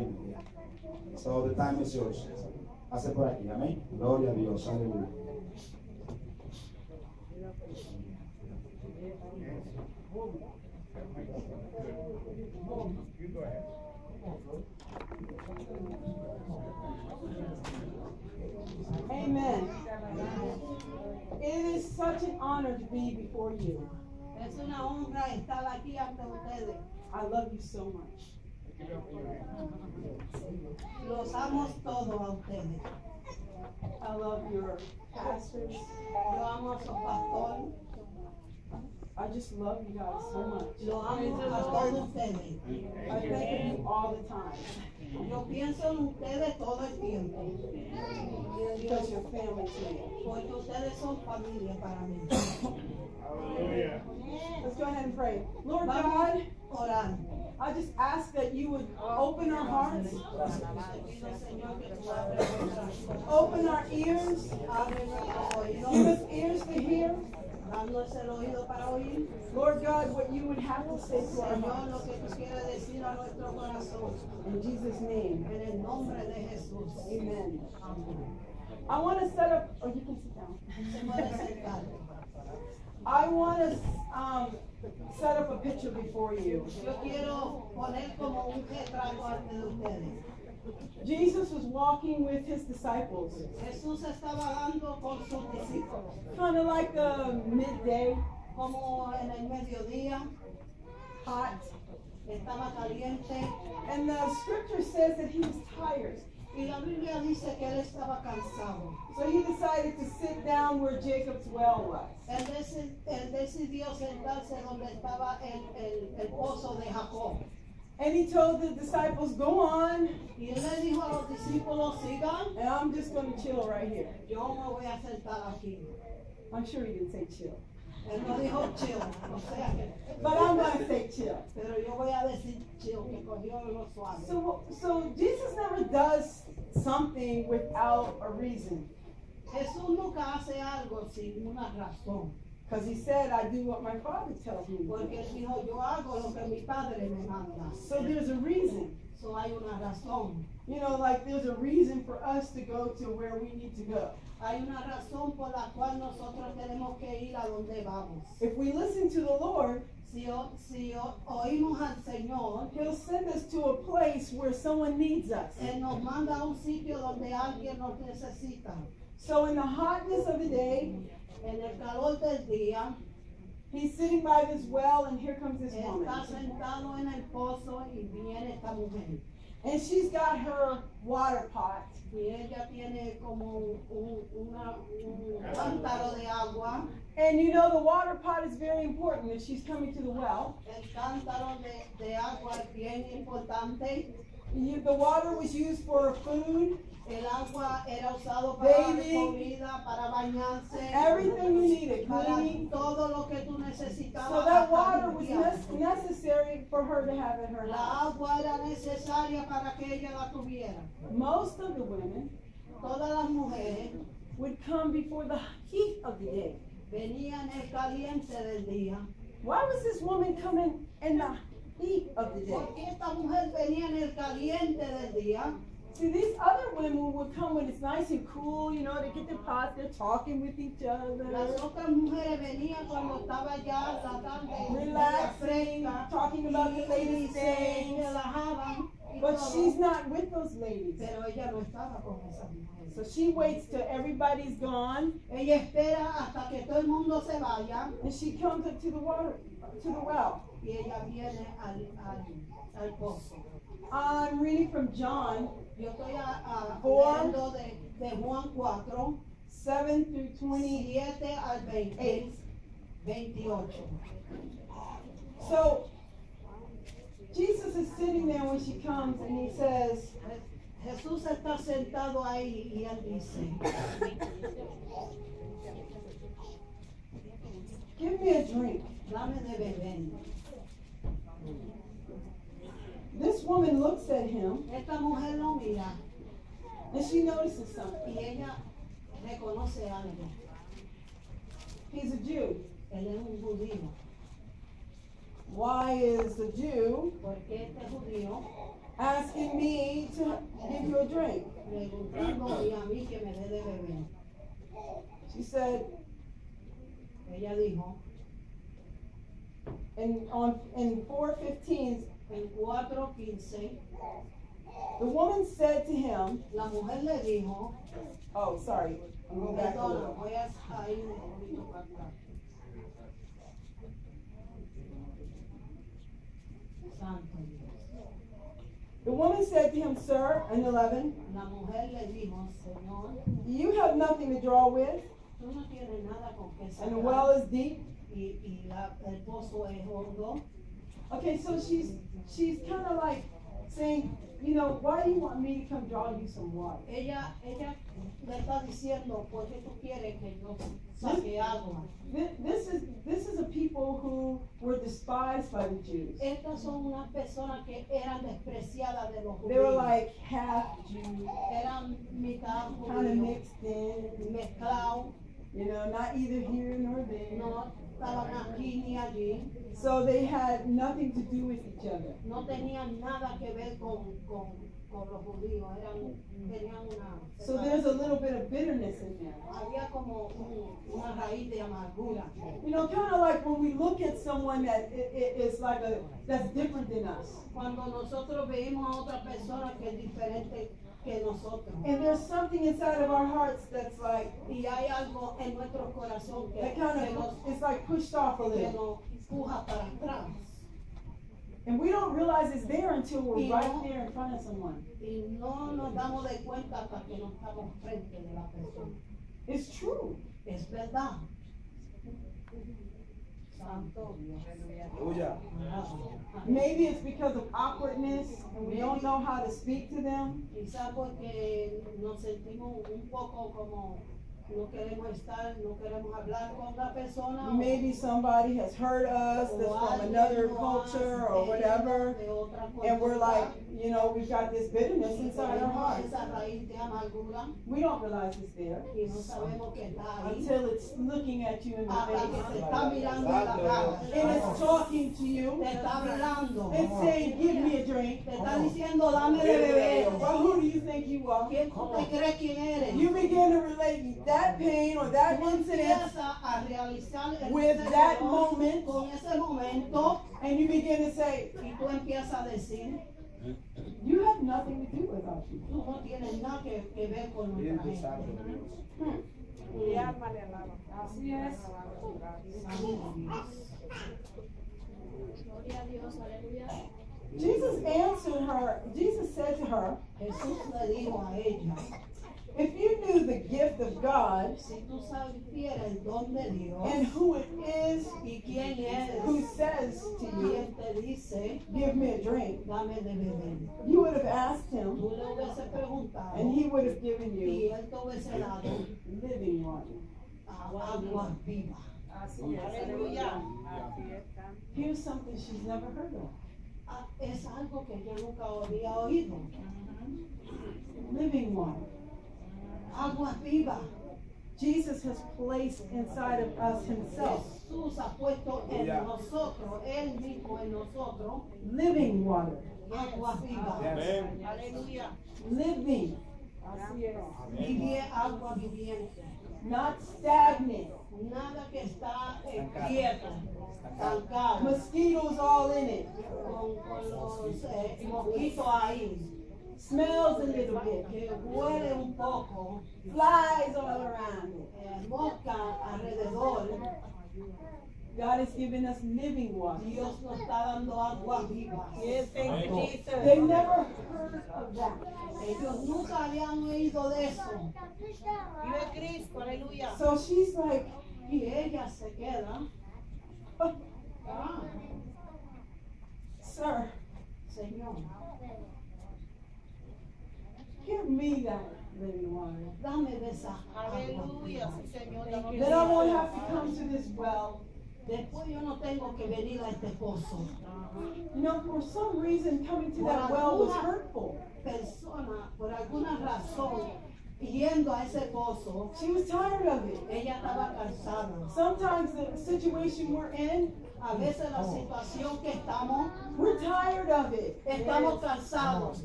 Hallelujah. So the time is yours. Hace por aquí, amén. Gloria a Dios, aleluya. You go ahead. Amen. It is such an honor to be before you. Es una honra estar aquí ante ustedes. I love you so much. Los amo todos a ustedes. I love your pastors. Yo amo a su pastor. I just love you guys so much. Lo amo a todos ustedes. I thank you all the time Yo pienso en ustedes todo el tiempo. because you're family to me. Porque ustedes son familia para mí. Hallelujah. Let's go ahead and pray. Lord Vamos God, a orar. I just ask that you would open our hearts, open our ears, Abre nuestros oídos. give us ears to hear. Dándonos el oído para oír. Lord God, what you would have to say to our Señor, hearts. lo que tú quieras decir a nuestro corazón. In Jesus' name, En el nombre de Jesús. amen. Amén. I want to set up, oh, you can sit down. Se puede sentar. I want to set up a picture before you. Yo quiero poner como un retrato ante de ustedes. Jesus was walking with his disciples, Jesús estaba dando con sus discípulos, kind of like a midday, como en el mediodía, hot. estaba caliente, And the scripture says that he was tired. y la Biblia dice que él estaba cansado. So he decided to sit down where Jacob's well was. Él decidió sentarse donde estaba el pozo de Jacob. And he told the disciples, go on, Y él le dijo a los discípulos, sigan, and I'm just going to chill right here. yo me voy a sentar aquí. I'm sure he didn't say chill, Él no dijo chill, o sea que, but I'm going to say chill. pero yo voy a decir chill, que cogió lo suave. So Jesus never does something without a reason. Jesús nunca hace algo sin una razón. Because he said, I do what my Father tells me to Porque do. él dijo, yo hago lo que mi padre me manda. So there's a reason. So hay una razón. You know, like there's a reason for us to go to where we need to go. Hay una razón por la cual nosotros tenemos que ir a donde vamos. If we listen to the Lord, Si oímos al Señor, He'll send us to a place where someone needs us. Él nos manda a un sitio donde alguien nos necesita. So in the hotness of the day, En el calor del día, he's sitting by this well, and here comes this está woman. sentado en el pozo y viene esta mujer. And she's got her water pot. Y ella tiene como un cántaro de agua. And you know the water pot is very important if she's coming to the well. El cántaro de agua es bien importante. The water was used for food, El agua era usado para Bathing. comida, para bañarse, everything you needed, para cleaning. todo lo que tú necesitabas. So that hasta water was limpiar. necessary for her to have in her La house. agua era necesaria para que ella la tuviera. Most of the women Todas las mujeres would come before the heat of the day. venían el caliente del día. Why was this woman coming in the heat of the day? Porque esta mujer venía en el caliente del día. See, these other women would come when it's nice and cool, you know, they get their pots, they're talking with each Las other, otras mujeres venían cuando estaba ya la tarde relaxing, talking about the latest y se things. relajaban. y But todo. she's not with those ladies. Pero ella no estaba con esas mujeres. So she waits till everybody's gone, Ella espera hasta que todo el mundo se vaya and she comes up to the water, to the well. y ella viene al pozo. I'm reading from John Yo estoy Four. leyendo de Juan 4, 7 through 20. 7 al 20, 28. So Jesus is sitting there when she comes, and he says, Jesús está sentado ahí y él dice, give me a drink. dame de beber. This woman looks at him, Esta mujer lo mira and she notices something. y ella reconoce algo. He's a Jew. Él es un judío. Why is a Jew Porque este judío asking me to give you a drink? Preguntándome a mí que me dé de beber. She said, Ella dijo, in 4:15, en 4:15, the woman said to him, la mujer le dijo, oh, sorry, I'm going back a perdona, little. voy a ir un poquito para atrás. Santo Dios. The woman said to him, sir, in 11, La mujer le dijo, Señor, you have nothing to draw with, tú no tienes nada con que and the sacar. well is deep. El pozo es hondo. Okay, so she's kind of like saying, you know, why do you want me to come draw you some water? Ella le está diciendo, ¿por qué tú quieres que yo saque agua? This is a people who were despised by the Jews. Estas son unas personas que eran despreciadas de los They were judíos. like half Jew, Eran mitad kind of judíos, mixed in, mezclados, you know, not either here nor there. no estaban aquí ni allí, So they had nothing to do with each other. no tenían nada que ver con los judíos, tenían una... So there's a little bit of bitterness in there. Había como una raíz de amargura. You know, kind of like when we look at someone that is like that's different than us. Cuando nosotros veíamos a otra persona que es diferente que nosotros. And there's something inside of our hearts that's like, Y hay algo en nuestro corazón that kind of, it's like pushed off a que little. nos empuja para atrás. And we don't realize it's there until we're Y right no- there in front of someone. Y no nos damos de cuenta hasta que no estamos frente de la persona. It's true. Es verdad. Santo Dios. Aleluya. Maybe it's because of awkwardness and we don't know how to speak to them. Quizá porque nos sentimos un poco como no queremos estar, no queremos hablar con la persona. Maybe somebody has hurt us that's from another culture or whatever. And we're like, you know, we've got this bitterness inside our hearts. Esa raíz de amargura We don't realize it's there y no sabemos que está ahí. until it's looking at you in the Hasta que face. te está mirando en la cara. And it's talking to you Te está hablando. and saying, give me a drink. Te está diciendo, dame de beber. Well, who do you think you are? ¿Quién tú te crees quién eres? You begin to relate that pain or that Tú incident empiezas a realizar el with that cerebro moment. con ese momento and you begin to say, y tú empiezas a decir, you have nothing to do with our people. tú no tienes nada que ver con nuestra Espíritu gente. Santo de Dios. Hmm. Así es. Santo Dios. Gloria a Dios, aleluya. Jesus answered her, Jesus said to her, Jesús le dijo a ella, if you knew the gift of God si tú supieras el don de Dios and who it is y quién es, who says to you, quién te dice, give me a drink, dame de beber. you would have asked him Tú le hubieses preguntado and he would have given y you él te hubiese dado living water. agua viva. Aleluya. Here's something she's never heard of. Es algo que yo nunca había oído. Living water. Agua viva. Jesus has placed inside of us himself Jesús ha puesto en nosotros, Él mismo en nosotros, living water. agua viva. Amén. Aleluya. Living, Agua viviente. not stagnant. Nada que está quieto, estancado, Mosquitoes all in it. con los mosquitos ahí, Smells a little bit. que huele un poco, Flies all around it. mosca alrededor. God has given us living water. Dios nos está dando agua viva. They never heard of that. Ellos nunca habían oído de eso. Vive Cristo, aleluya. So she's like, Y ella se queda, oh, ah, sir, Señor, give me that living water. dame de esa agua Aleluya, viva. sí, Señor. Then I won't have to come to this well. Después yo no tengo que venir a este pozo. You know, for some reason, coming to that well was hurtful. Persona, por alguna razón, yendo a ese pozo, She was tired of it. ella estaba cansada. Sometimes the situation we're in, A veces la situación que estamos, We're tired of it. estamos cansados.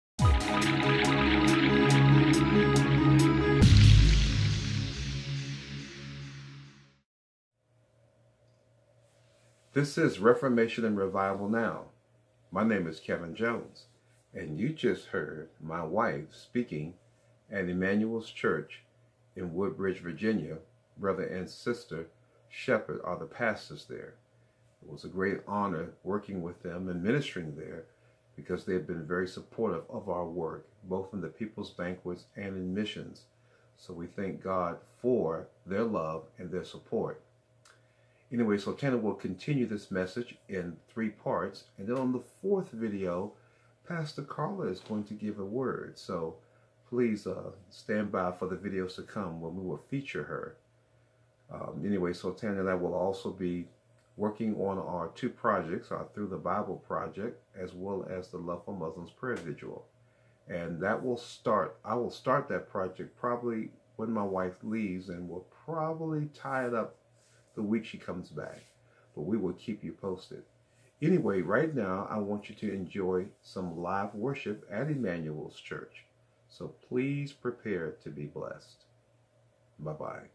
This is Reformation and Revival Now. My name is Kevin Jones, and you just heard my wife speaking at Emmanuel's Church in Woodbridge, Virginia. Brother and Sister Shepherd are the pastors there. It was a great honor working with them and ministering there because they have been very supportive of our work, both in the People's Banquets and in missions. So we thank God for their love and their support. Anyway, so Tanner will continue this message in 3 parts, and then on the 4th video, Pastor Carla is going to give a word. So please stand by for the videos to come when we will feature her. Anyway, so Tanner and I will also be working on our 2 projects, our Through the Bible project, as well as the Love for Muslims prayer vigil. And that will start, I will start that project probably when my wife leaves, and we'll probably tie it up the week she comes back. But we will keep you posted. Anyway, right now, I want you to enjoy some live worship at Emmanuel's Church. So please prepare to be blessed. Bye-bye.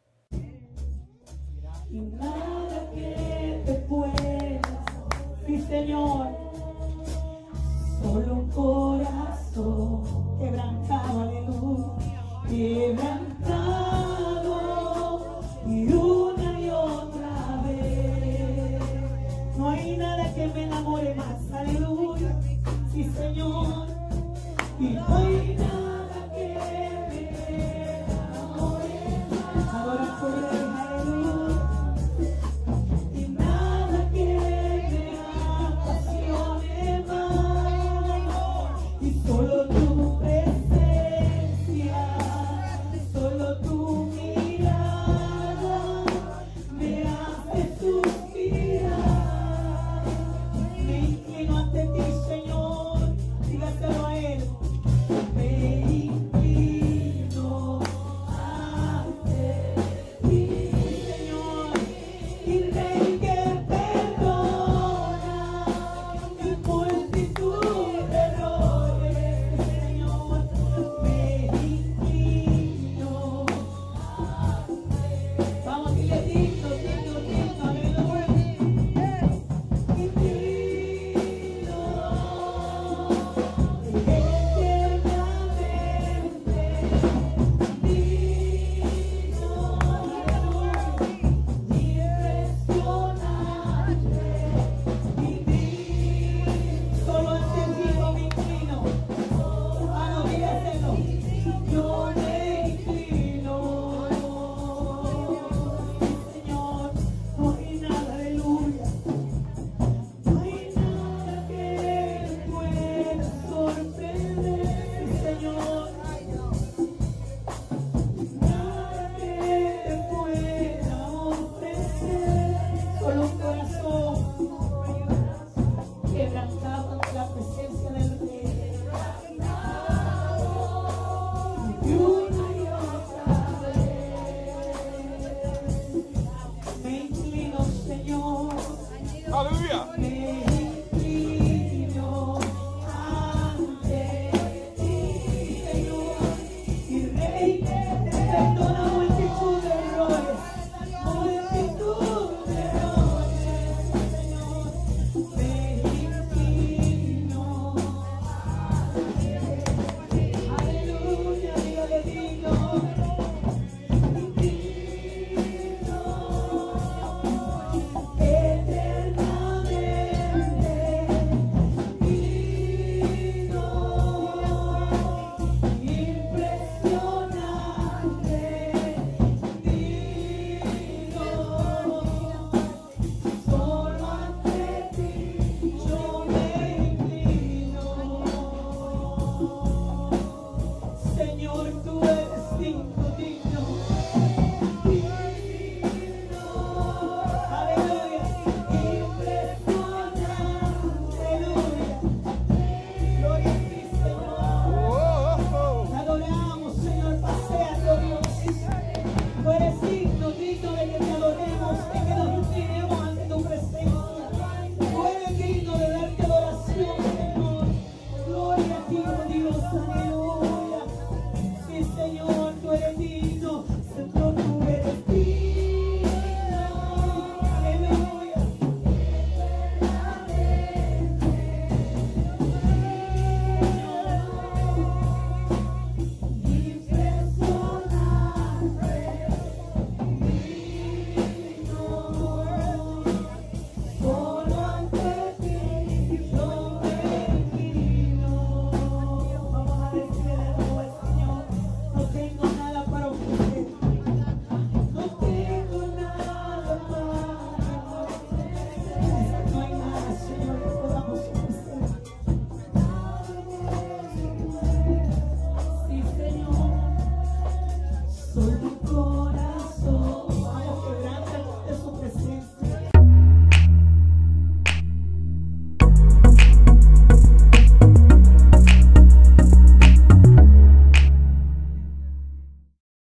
Y nada que te puedas, sí Señor, solo un corazón quebrantado, aleluya, quebrantado y una y otra vez. No hay nada que me enamore más, aleluya, sí Señor, y no hay